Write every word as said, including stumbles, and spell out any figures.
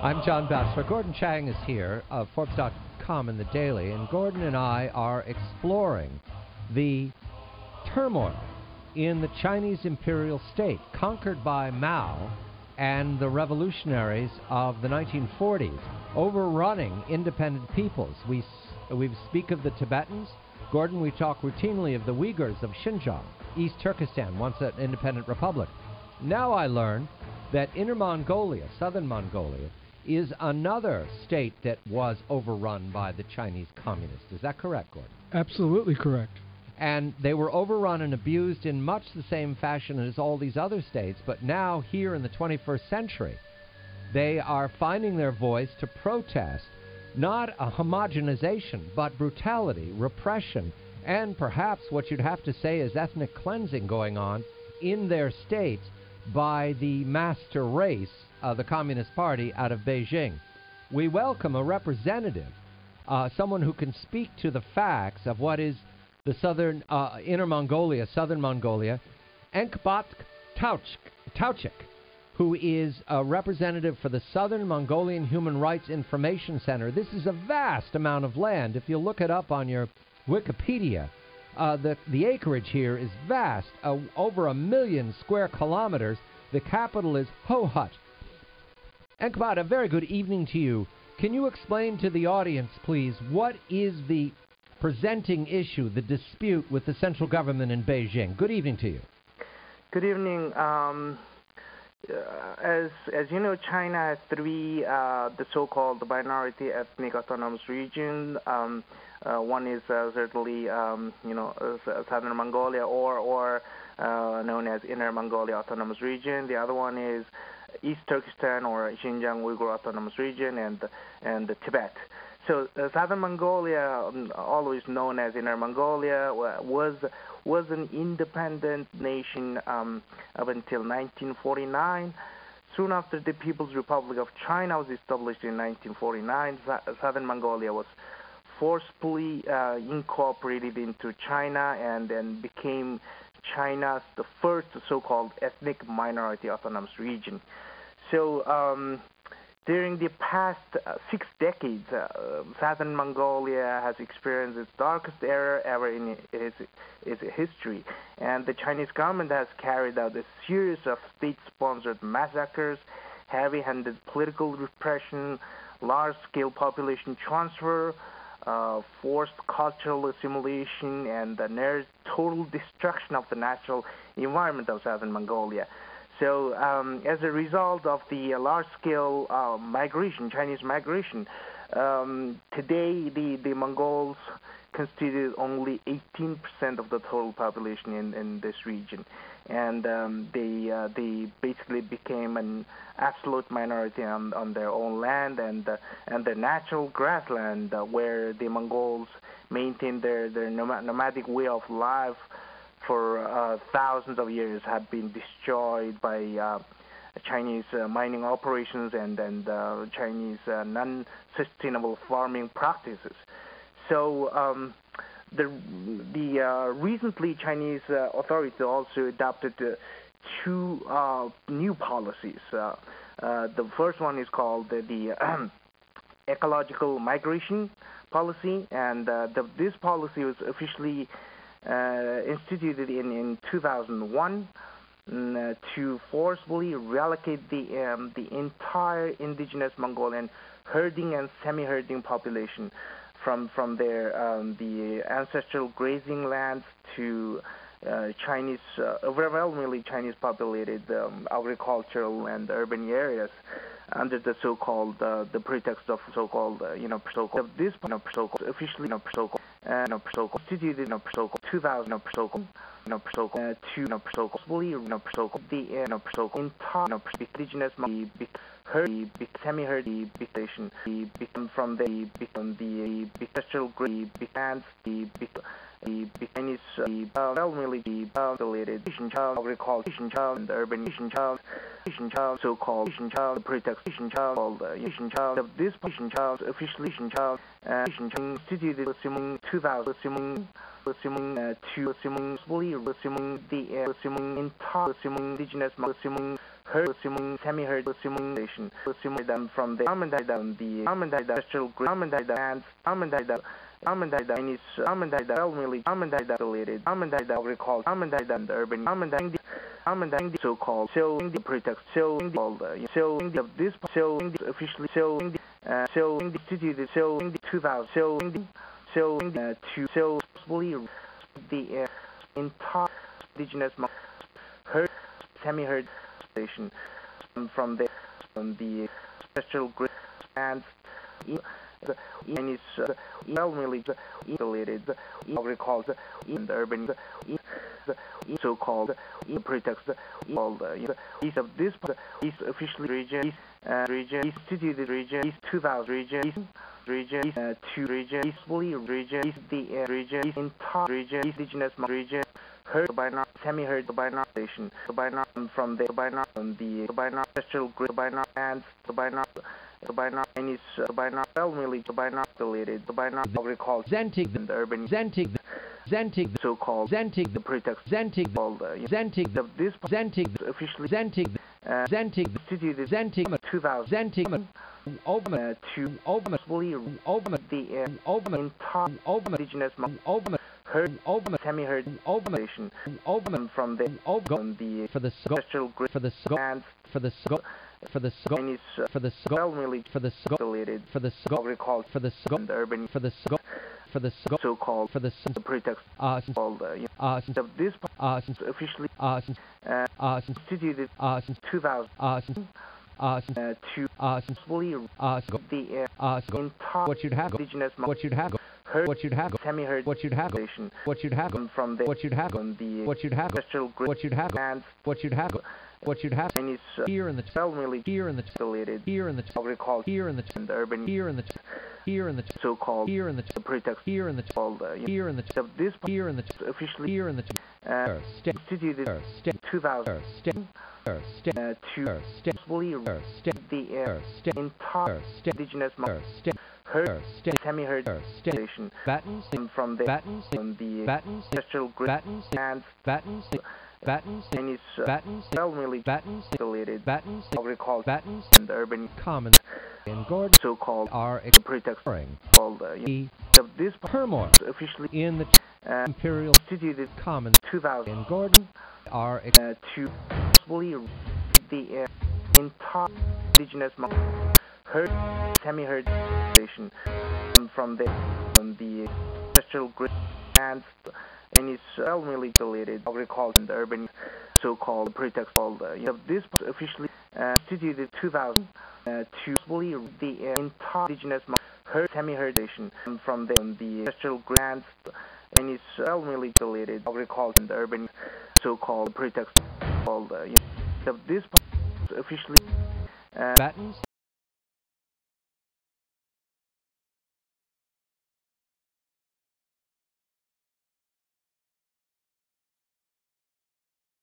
I'm John Batchelor. Gordon Chang is here of Forbes dot com and The Daily, and Gordon and I are exploring the turmoil in the Chinese imperial state, conquered by Mao and the revolutionaries of the nineteen forties, overrunning independent peoples. We, we speak of the Tibetans. Gordon, we talk routinely of the Uyghurs of Xinjiang, East Turkestan, once an independent republic. Now I learn that Inner Mongolia, southern Mongolia, is another state that was overrun by the Chinese communists. Is that correct, Gordon? Absolutely correct. And they were overrun and abused in much the same fashion as all these other states, but now, here in the twenty-first century, they are finding their voice to protest not a homogenization, but brutality, repression, and perhaps what you'd have to say is ethnic cleansing going on in their states by the master race, uh, the Communist Party out of Beijing. We welcome a representative, uh, someone who can speak to the facts of what is the southern, uh, Inner Mongolia, southern Mongolia, Enghebatu Togochog, who is a representative for the Southern Mongolian Human Rights Information Center. This is a vast amount of land. If you look it up on your Wikipedia, uh, the, the acreage here is vast, uh, over a million square kilometers. The capital is Hohhot. Enghebatu, a very good evening to you. Can you explain to the audience, please, what is the presenting issue, the dispute with the central government in Beijing? Good evening to you. Good evening. Um, uh, as as you know, China has three, uh, the so-called minority ethnic autonomous region. Um, uh, one is uh, certainly, um, you know, uh, Southern Mongolia, or or uh, known as Inner Mongolia Autonomous Region. The other one is East Turkestan or Xinjiang Uyghur Autonomous Region, and and the Tibet. So uh, Southern Mongolia, um, always known as Inner Mongolia, was was an independent nation um, up until nineteen forty-nine. Soon after the People's Republic of China was established in nineteen forty-nine, Southern Mongolia was forcibly uh, incorporated into China and then became China's the first so-called ethnic minority autonomous region. So um, during the past uh, six decades, uh, Southern Mongolia has experienced its darkest era ever in its, its history, and the Chinese government has carried out a series of state-sponsored massacres, heavy-handed political repression, large-scale population transfer, uh, forced cultural assimilation, and the near total destruction of the natural environment of Southern Mongolia. So um, as a result of the uh, large-scale uh, migration, Chinese migration, um, today the, the Mongols constitute only eighteen percent of the total population in, in this region. And um, they uh, they basically became an absolute minority on, on their own land and uh, and their natural grassland, uh, where the Mongols maintain their, their nomadic way of life for uh, thousands of years, have been destroyed by uh, Chinese uh, mining operations and, and uh, Chinese uh, non-sustainable farming practices. So um, the, the uh, recently Chinese uh, authorities also adopted uh, two uh, new policies. Uh, uh, the first one is called the, the uh, ecological migration policy, and uh, the, this policy was officially Uh, instituted in, in two thousand one um, uh, to forcibly relocate the um, the entire indigenous Mongolian herding and semi-herding population from from their um, the ancestral grazing lands to uh, Chinese, uh, overwhelmingly Chinese populated um, agricultural and urban areas, under the so-called uh, the pretext of so-called uh, you know so-called this you know, so-called officially you know so-called uh, you know so-called instituted you know so-called two thousand you know so-called you know so-called uh, to you know so-called you know so-called the you know so-called entire you know indigenous the herd the semi-herd the station the become from the become the ancestral grazing lands the the Chinese the overwhelmingly the populated agriculture and urban child, so-called child, the pretext child, called Asian child. This child officially Asian child, uh, instituted assuming two thousand, assuming assuming uh, to assuming assuming the uh, assuming entire assuming indigenous assuming heard semi-heard simulation simulation from the Armandida, the Armandida special group Armandida and Armandida Armandida and its Armandida elderly Armandida related Armandida recalled Armandida and urban Armandida Armandida so-called so the pretext so called so of this so officially so uh, so instituted so two thousand so so uh, to so believe the uh, entire indigenous heard semi-heard station from the from the special group and and its uh, elderly related recalls in the urban so-called pretext called east of this east officially region east uh, region east instituted region east two thousand region east region east uh, two region east region east the uh, region east entire region east indigenous region heard by now semi-heard by now station by now from the by now the by now special group by now and by now by now and its by now elderly by now related by now recalls Zentig in the urban Zentig Zentig so-called Zentig the pretext Zentig called uh, Zentig of this Zentig officially Zentig uh, Zentig instituted Zentig two thousand Zentig Open uh, to Open fully Open the uh, Open entire Open indigenous Open heard Open semi-heard Open station Open from the Open the for the scope special group for the scope and for the scope for the scope and its uh, for the scope elderly for the scope related for the scope recalls for the scope in the urban for the scope for the scope so-called for the the pretext uh called uh, uh of this uh officially uh uh, uh instituted uh two thousand uh uh uh, to uh fully uh the uh, uh entire what you'd have indigenous what you'd have heard what you'd have semi-heard what you'd have station what you'd have from the what you'd have on the what you'd have special group what you'd have and what you'd have what you'd have and its uh, here in the elderly here in the related here in the recalls here in the in the urban here in the here in the so-called here in the the pretext here in the called uh, here in the of this here in the officially here in the uh, state instituted state two thousand state state uh, to state fully state the uh, state entire state indigenous state heard state semi-heard state station battens from the battens on the battens special group battens and battens battens and its uh, battens elderly battens related battens recalls battens in the urban common in Gord so-called are pretext exploring called uh, the of this turmoil officially in the uh, imperial instituted common two thousand in Gordon are ex- uh, to fully the uh, entire indigenous heard semi-heard station from the on the special group and and its elderly related recalls in the urban so-called pretext called uh, of this officially uh, instituted two thousand uh, to fully the uh, entire indigenous heard semi-heard station from the on the special group and and its elderly related recalls in the urban so-called pretext called uh, of this officially uh, battens